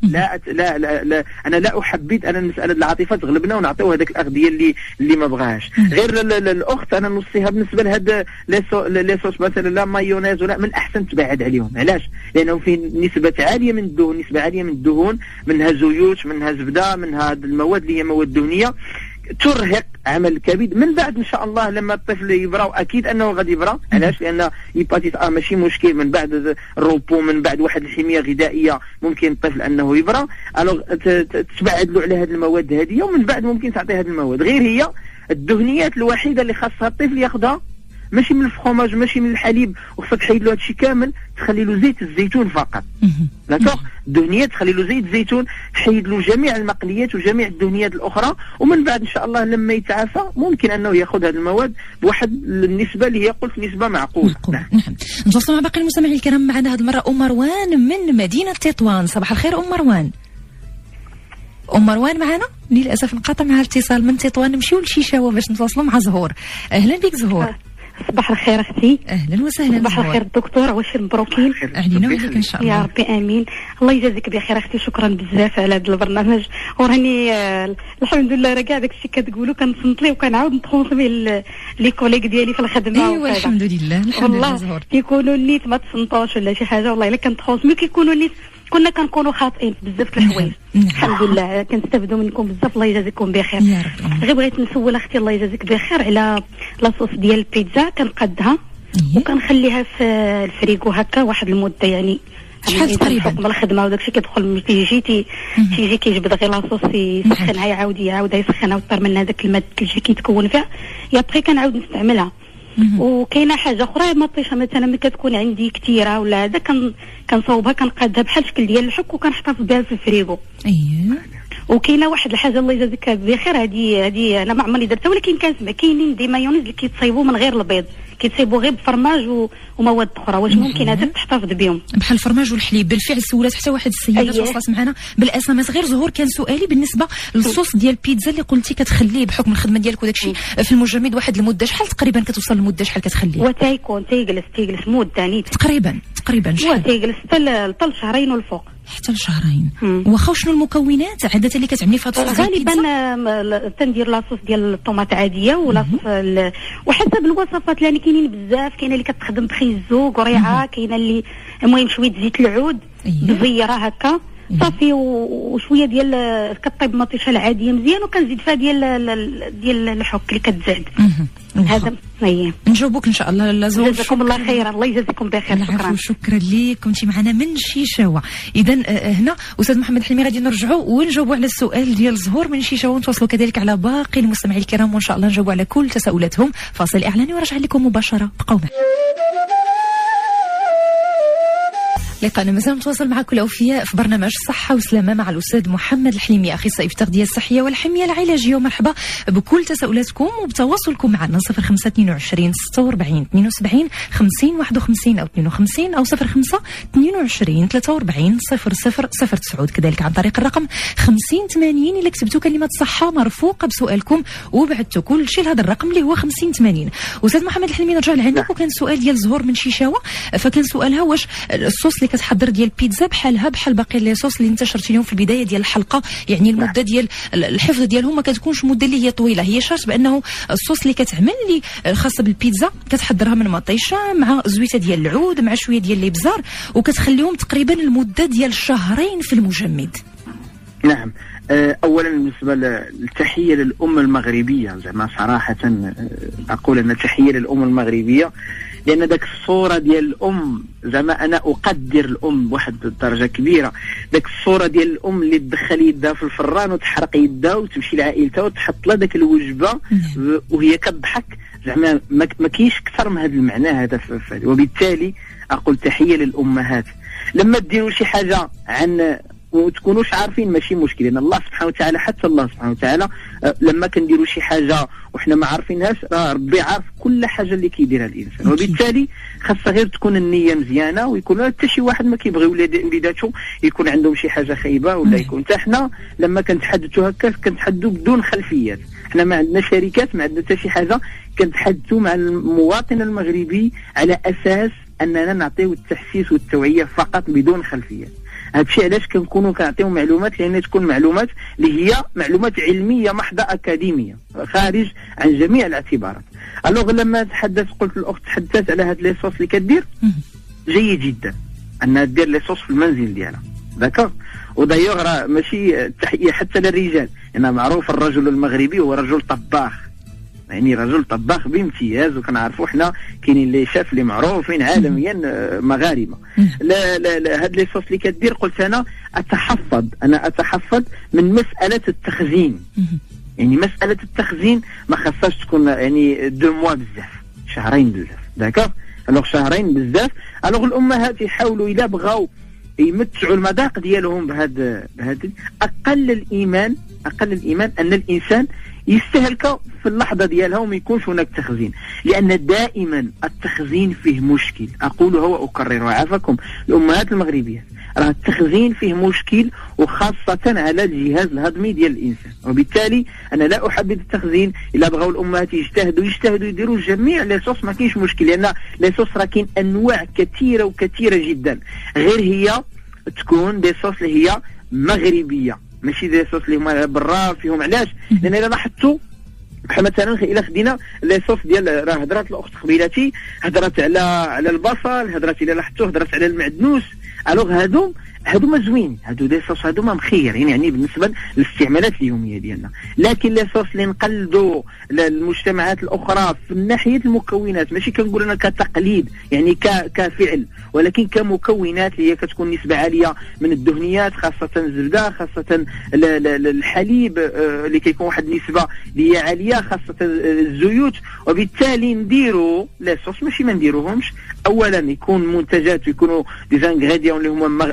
لا أنا لا أحبذ أنا المسألة العاطفة تغلبنا ونعطيو هذاك الأغذية اللي ما بغاهاش. غير الأخت أنا نوصيها بالنسبة لهاد لي صوص مثلا لا مايونيز ولا من الأحسن تبعد عليهم. علاش؟ لأنه في نسبة عالية من الدهون، نسبة عالية من الدهون، منها زيوت، منها زبدة، منها المواد اللي هي مواد دهنية ترهق عمل الكبد. من بعد ان شاء الله لما الطفل يبرى، واكيد انه غادي يبرى. علاش؟ لان هيباتيت ا ماشي مشكل، من بعد الروبو من بعد واحد الحميه غذائيه ممكن الطفل انه يبرى. الوغ تبعد له على هذه المواد هذه، ومن بعد ممكن تعطيه هذه المواد. غير هي الدهنيات الوحيده اللي خاصها الطفل ياخذها ماشي من الفخوماج ماشي من الحليب، وخصها تحيد له هادشي كامل، تخلي له زيت الزيتون فقط. داكوغ. الدهنيات تخلي له زيت الزيتون، تحيد له جميع المقليات وجميع الدهنيات الاخرى، ومن بعد ان شاء الله لما يتعافى ممكن انه ياخذ هذه المواد بواحد النسبه اللي هي قلت نسبه معقوله. نعم. نتواصلوا مع باقي المستمعين الكرام. معنا هذه المره ام مروان من مدينه تطوان. صباح الخير ام مروان. ام مروان معنا؟ للاسف انقطع معها الاتصال من تطوان. نمشيو لشيشاوه باش نتواصلوا مع زهور. اهلا بك زهور. صباح الخير اختي. اهلا وسهلا. صباح الخير الدكتور، واش مبروكين علينا وعليك ان شاء الله. يا ربي امين. الله يجازيك بخير اختي، شكرا بزاف على هذا البرنامج. وراني الحمد لله راه كاع داكشي كتقولوا كنصنت ليه وكنعاود نترونسمي لي كوليك ديالي في الخدمه. ايوا الحمد لله الحمد لله زهور. كيكونوا نيت ما تصنتوش ولا شي حاجه، والله الا كنترونسمي كيكونوا نيت كنا كنكونوا خاطئين بزاف الحوايج. الحمد لله كنستافدوا منكم بزاف، الله يجازيكم بخير. غير بغيت نسول اختي الله يجازيك بخير على لاصوص ديال البيتزا. كنقادها وكنخليها في الفريغو هكا واحد المده، يعني شحال تقريبا قبل الخدمه وداكشي كيدخل تيجي كيجبد غير لاصوص يسخنها يعاودها يسخنها ويطير من هذاك الماء الثلجي كيتكون فيها، يا بخي كنعاود نستعملها. وكاينه حاجه اخرى مطيشه مثلا ملي كتكون عندي كثيره ولا هذا كنصاوبها كنقادها بحال الشكل ديال الحك وكنحطها بها في الفريغو. وكاينه واحد الحاجه الله يجازيك بخير، هذه انا ما عمرني درتها، ولكن كنسمع كاينين دي مايونيز اللي كيتصايبوا من غير البيض، كيتصايبوا غير بفرماج ومواد اخرى، واش ممكن هذا تحتفظ بهم بحال الفرماج والحليب؟ بالفعل سولات حتى واحد السيده تواصلت معنا بالاس غير زهور. كان سؤالي بالنسبه للصوص ديال البيتزا اللي قلتي كتخليه بحكم الخدمه ديالك وداك الشيء في المجمد واحد المده، شحال تقريبا كتوصل المده شحال كتخليه؟ وتيكون تيجلس مده نيت تقريبا شحال؟ تيجلس حتى شهرين والفوق، حتى لشهرين. واخا شنو المكونات عاده اللي كتعملي فيها الصوص؟ غالبا تندير لاصوص ديال الطوماط عاديه ولاصوص وحسب الوصفات، لان كاينين بزاف، كاينه اللي كتخدم بخيزو قريعه، كاينه اللي المهم شويه زيت العود بزيره هكا صافي، وشويه ديال كطيب مطيشه العاديه مزيان، وكنزيد فيها ديال الحك اللي كتزاد. هذا هي. نجاوبوك ان شاء الله. لا زهور، جزاكم الله خيرا، الله يجازيكم بخير. شكرا ليك، كنتي معنا من شيشاوه. اذا هنا استاذ محمد حلمي غادي نرجعوا ونجاوبوا على السؤال ديال زهور من شيشاوه، ونتواصلوا كذلك على باقي المستمعين الكرام، وان شاء الله نجاوبوا على كل تساؤلاتهم. فاصل اعلاني وراجع لكم مباشره، بقوا معنا. لقاءنا مازال متواصل معكم الأوفياء في برنامج صحة وسلامة مع الأستاذ محمد الحليمي، أخصائي في التغذية الصحية والحمية العلاجية. ومرحبا بكل تساؤلاتكم وبتواصلكم معنا 0522 46 72 50 51 أو 52 أو 05 22 43 0009، كذلك عن طريق الرقم 50 80 إلا كتبتوا كلمة صحة مرفوقة بسؤالكم وبعثتوا كل شيء لهذا الرقم اللي هو 50 80. أستاذ محمد الحليمي نرجع لعندك، وكان سؤال ديال زهور من شيشاوة، فكان سؤالها واش الصوص اللي كتحضر ديال البيتزا بحال باقي لي صوص اللي انتشرتي اليوم في البدايه ديال الحلقه، يعني المده ديال الحفظ ديالهم ما كتكونش مده اللي هي طويله، هي شرط بانه الصوص اللي كتعمل اللي خاصه بالبيتزا كتحضرها من مطيشه مع زويته ديال العود مع شويه ديال الابزار، وكتخليهم تقريبا المده ديال شهرين في المجمد. نعم. اولا بالنسبه للتحيه للامه المغربيه، زعما صراحه اقول ان تحيه للامه المغربيه، لان داك الصوره ديال الام، زعما انا اقدر الام بواحد الدرجه كبيره، داك الصوره ديال الام اللي تدخل يدها في الفران وتحرق يدها وتمشي لعائلتها وتحط لها داك الوجبه وهي كتضحك، زعما ما كاينش اكثر من هذا المعنى هذا. وبالتالي اقول تحيه للامهات. لما ديروا شي حاجه عن وتكونوش عارفين ماشي مشكل، لان الله سبحانه وتعالى، حتى الله سبحانه وتعالى لما كنديروا شي حاجه وحنا ما عارفينهاش، راه ربي عارف كل حاجه اللي كيديرها الانسان. وبالتالي خاصها غير تكون النيه مزيانه، ويكون حتى شي واحد ما كيبغي ولاداتو يكون عندهم شي حاجه خايبه ولا يكون. حتى حنا لما كنتحدثوا هكا كنتحدثوا بدون خلفيات، حنا ما عندنا شركات، ما عندنا حتى شي حاجه، كنتحدثوا مع المواطن المغربي على اساس اننا نعطيو التحسيس والتوعيه فقط بدون خلفيات. هادشي علاش كنكونوا كنعطيو معلومات، لان تكون معلومات اللي هي معلومات علميه محضه اكاديميه خارج عن جميع الاعتبارات. الوغ لما قلت الاخت تحدثت على هاد لي صوص اللي كدير، جيد جدا انها دير لي صوص في المنزل ديالها، داكوغ. ودايوغ راه ماشي تحيه حتى للرجال، لان معروف الرجل المغربي هو رجل طباخ، يعني رجل طباخ بامتياز، وكنعرفوا حنا كاينين لي شاف اللي معروفين عالميا مغاربه. لا هاد لي صوص اللي كدير، قلت انا اتحفظ من مساله التخزين. يعني مساله التخزين ما خاصهاش تكون يعني 2 موا بزاف، شهرين بزاف، داكوغ. الوغ شهرين بزاف. الوغ الامهات يحاولوا الا بغاو يمتعوا المذاق ديالهم بهذا اقل الايمان ان الانسان يستهلك في اللحظه ديالها وما يكونش هناك تخزين، لان دائما التخزين فيه مشكل. اقولها واكررها، عافاكم الامهات المغربيات، راه التخزين فيه مشكل، وخاصه على الجهاز الهضمي ديال الانسان. وبالتالي انا لا احبذ التخزين. الا بغاو الامهات يجتهدوا يديروا جميع لي صوص، ما كاينش مشكل، لان لي صوص راه كاين انواع كثيره جدا، غير هي تكون دي صوص اللي هي مغربيه، ماشي دي صوص اللي هما برا فيهم. علاش؟ لان الا لاحظتوا بحال مثلا الا خدينا لي صوص ديال، راه هضرات الاخت قبيلتي، هضرات على البصل، هضرات الى لاحظتوا هضرات على المعدنوس. الوغ هادو زوين، هادو دي صوص هادو مخيرين يعني بالنسبه للاستعمالات اليوميه ديالنا. لكن لي صوص اللي نقلدوا للمجتمعات الاخرى في ناحيه المكونات، ماشي كنقول انا كتقليد يعني كفعل، ولكن كمكونات اللي هي كتكون نسبه عاليه من الدهنيات، خاصه الزبده، خاصه الحليب اللي كيكون واحد النسبه اللي هي عاليه، خاصه الزيوت. وبالتالي نديروا لي صوص، ماشي ما نديروهمش. اولا يكون منتجات، يكونوا دي زانغريديون اللي هما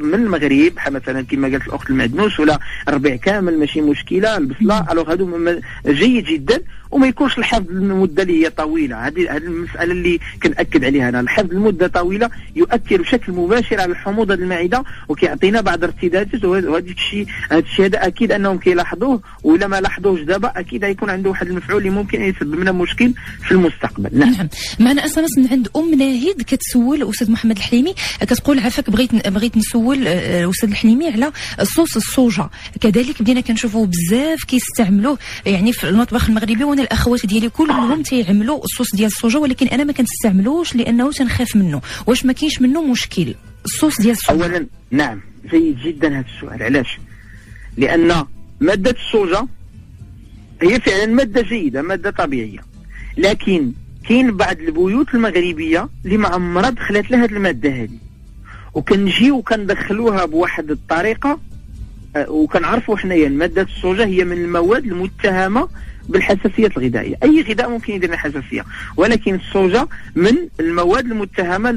من المغرب مثلا كما قالت الاخت المعدنوس ولا الربيع كامل ماشي مشكله، البصله الوغ هادو جيد جدا. وما يكونش الحفظ المده اللي هي طويله. هذه المساله اللي كنأكد عليها انا، الحفظ المده طويله يؤثر بشكل مباشر على حموضه المعده وكيعطينا بعض الارتدادات. وهذا الشيء هذا اكيد انهم كيلاحظوه، ولا ما لاحظوش دابا اكيد غيكون عنده واحد المفعول اللي ممكن يسبب لنا مشكل في المستقبل. نعم. معنا اس من عند ناهد كتسول استاذ محمد الحليمي، كتقول عافاك بغيت نسول استاذ الحليمي على صوص الصوجا. كذلك بدينا كنشوفوه بزاف كيستعملوه يعني في المطبخ المغربي، وانا الاخوات ديالي كلهم تيعملوا الصوص ديال الصوجا، ولكن انا ما كنستعملوش لانه تنخاف منه. واش ما كاينش منه مشكل الصوص ديال الصوجا؟ اولا نعم جيد جدا هذا السؤال. علاش؟ لان ماده الصوجا هي فعلا ماده جيده، ماده طبيعيه، لكن كاين بعض البيوت المغربيه اللي ما عمرها دخلت لها هذه الماده هذه، وكنجيو وكندخلوها بواحد الطريقه وكنعرفوا حنايا ماده الصوجا هي من المواد المتهمه بالحساسيه الغذائيه. اي غذاء ممكن يدير لنا حساسيه، ولكن الصوجا من المواد المتهمه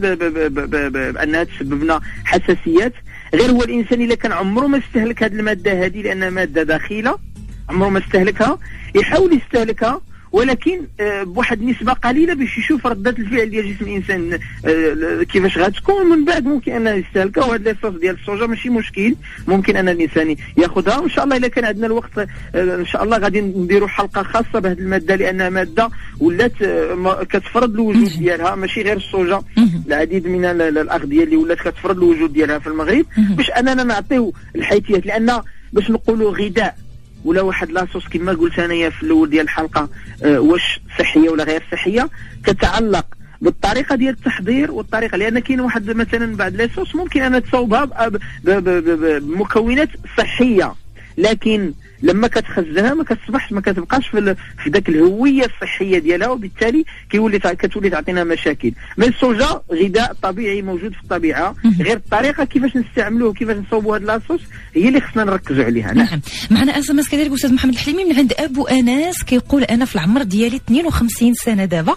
بانها تسبب لنا حساسيات. غير هو الانسان الا كان عمره ما استهلك هذه الماده هذه لانها ماده داخله، عمره ما استهلكها، يحاول يستهلكها ولكن بواحد النسبه قليله باش يشوف ردة الفعل ديال جسم الانسان كيفاش غتكون. من بعد ممكن انه يستهلكها. وهذا الصوص ديال الصوجا ماشي مشكل، ممكن ان الانسان ياخذها. وان شاء الله الا كان عندنا الوقت ان شاء الله غادي نديروا حلقه خاصه بهذه الماده، لانها ماده ولات كتفرض الوجود ديالها، ماشي غير الصوجا، العديد من الاغذيه اللي ولات كتفرض الوجود ديالها في المغرب، باش اننا نعطيو الحيثيات. لان باش نقولوا غذاء ولا واحد لاصوص كما قلت انايا في الاول ديال الحلقه واش صحيه ولا غير صحيه، كتعلق بالطريقه ديال التحضير والطريقه. لان كاين واحد مثلا بعض لاصوص ممكن ان تصاوبها بمكونات صحيه، لكن لما كتخزنها ما كتبقاش في ذاك الهويه الصحيه ديالها، وبالتالي كتولي تعطينا مشاكل. من الصوجا غذاء طبيعي موجود في الطبيعه، غير الطريقه كيفاش نستعملوه كيفاش نصوبوا هذا لاصوص هي اللي خصنا نركزوا عليها. نعم. معنا اس كذلك استاذ محمد الحليمي من عند ابو انس، كيقول انا في العمر ديالي 52 سنه دابا.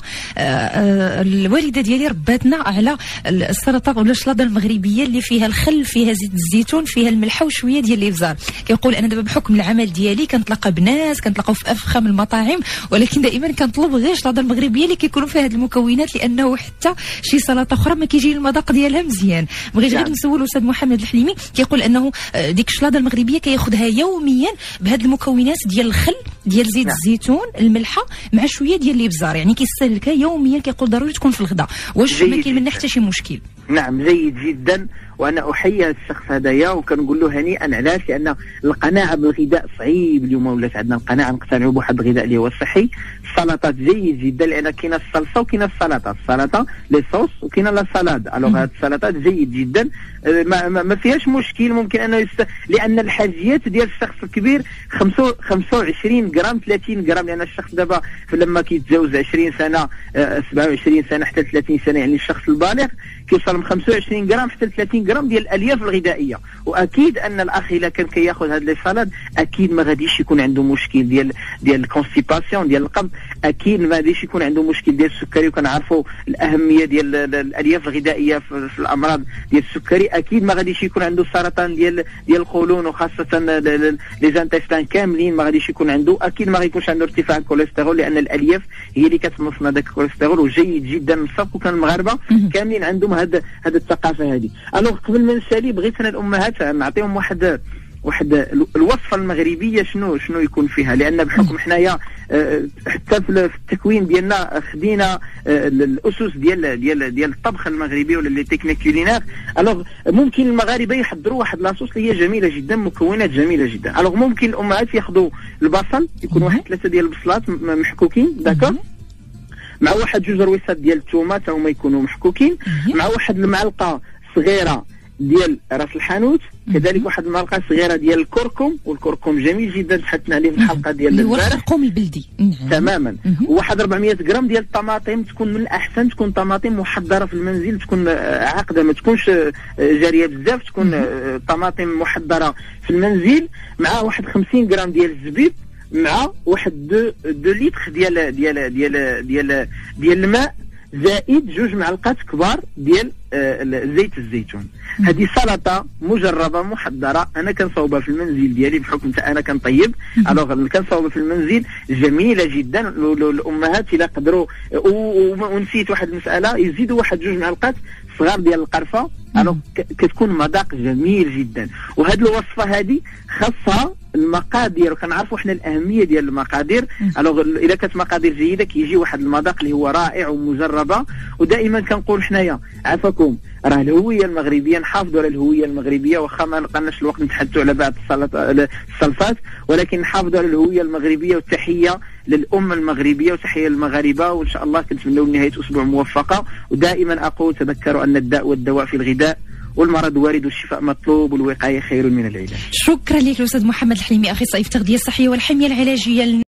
الوالده ديالي رباتنا على السلطه ولا الشلاضه المغربيه اللي فيها الخل، فيها زيت الزيتون، فيها الملحه وشويه ديال الابزار. كيقول انا دابا بحكم العمل ديالي كنتلاقى بناس، كنتلاقاو في افخم المطاعم، ولكن دائما كنطلب غير الشلاضه المغربيه اللي كيكونوا فيها هذه المكونات، لانه حتى شي سلطه اخرى ما كيجي المذاق ديالها مزيان. بغيت غير نسول استاذ محمد الحليمي، كيقول انه ديك الشلاضه المغربيه كياخذها يوميا بهذه المكونات ديال الخل، ديال زيت الزيتون، الملحه، مع شويه ديال الابزار، يعني كيستهلكها يوميا. كيقول ضروري تكون في الغداء. واش ما كاين منها حتى شي مشكل؟ نعم جيد جدا، وانا احيي هذا الشخص هذايا وكنقول له هنيئا. علاش؟ لان القناعه بالغذاء صعيب اليوم، ولات عندنا القناعه نقتنعوا بواحد الغذاء اللي هو صحي. السلطات جيد جدا، لان كاينه الصلصه وكاينه السلطه لي صوص وكاينه لا سالاد. الوغ هاد السلطات جيد جدا، ما فيهاش مشكل. ممكن انه لان الحاجيات ديال الشخص الكبير 25 غرام 30 غرام، لان الشخص دابا لما كيتجاوز 20 سنه 27 سنه حتى 30 سنه، يعني الشخص البالغ كيوصل من 25 غرام حتى 30 غرام ديال الالياف الغذائيه. واكيد ان الاخ الا كان كياخذ هاد لي سالاد اكيد ما غاديش يكون عنده مشكل ديال الكونستيباسيون ديال القبض، اكيد ما غاديش يكون عنده مشكل ديال السكري. وكنعرفوا الاهميه ديال الالياف الغذائيه في الامراض ديال السكري. اكيد ما غاديش يكون عنده سرطان ديال القولون، وخاصه لي زانتيستان كاملين ما غاديش يكون عنده. اكيد ما غيكونش عنده ارتفاع الكوليسترول، لان الالياف هي اللي كتنصنا داك الكوليسترول. وجيد جدا الصف، وكان المغاربه كاملين عندهم هاد الثقافه هذه. الوغ قبل ما نسالي بغيت انا الامهات نعطيهم واحد الوصفه المغربيه شنو يكون فيها، لان بحكم حنايا حتى في التكوين ديالنا خدينا الاسس ديال الطبخ المغربي ولا لي تكنيك كولينير. الوغ ممكن المغاربه يحضروا واحد لاصوص اللي هي جميله جدا، مكونات جميله جدا. الوغ ممكن الامهات ياخذوا البصل، يكون واحد 3 ديال البصلات محكوكين داكور، مع واحد 2 رويصات ديال الثومه تا هما يكونوا محكوكين، مع واحد المعلقه صغيره ديال راس الحانوت، كذلك واحد المعلقه صغيره ديال الكركم. والكركم جميل جدا تحدثنا عليه في الحلقه ديال البارح، الكركم البلدي تماما. وواحد 400 غرام ديال الطماطم، تكون من الاحسن تكون طماطم محضره في المنزل، تكون عاقده ما تكونش جاريه بزاف، تكون طماطم محضره في المنزل، مع واحد 50 غرام ديال الزبيب، مع واحد 2 لتر ديال الماء زائد 2 معلقات كبار ديال زيت الزيتون. هذه سلطه مجربه محضره، انا كنصاوبها في المنزل ديالي بحكم انا كنطيب. الوغ كنصاوبها في المنزل، جميله جدا. الامهات الى قدروا ونسيت واحد المساله، يزيدوا واحد 2 معلقات صغار ديال القرفه، كتكون مذاق جميل جدا. وهذه الوصفه هذه خاصها المقادير، وكنعرفوا حنا الاهميه ديال المقادير. الوغ الا كانت مقادير جيده كيجي واحد المذاق اللي هو رائع ومجربه. ودائما كنقول حنايا عافاكم، راه الهويه المغربيه نحافظوا على الهويه المغربيه، واخا ما لقناش الوقت نتحدثوا على بعض السلطات، ولكن نحافظوا على الهويه المغربيه. والتحيه للأمة المغربية وتحية للمغاربة، وإن شاء الله كنتمنوا نهاية أسبوع موفقة. ودائما أقول تذكروا أن الداء والدواء في الغذاء، والمرض وارد والشفاء مطلوب، والوقاية خير من العلاج. شكرا لك الأستاذ محمد الحليمي، أخصائي في التغذية الصحية والحمية العلاجية.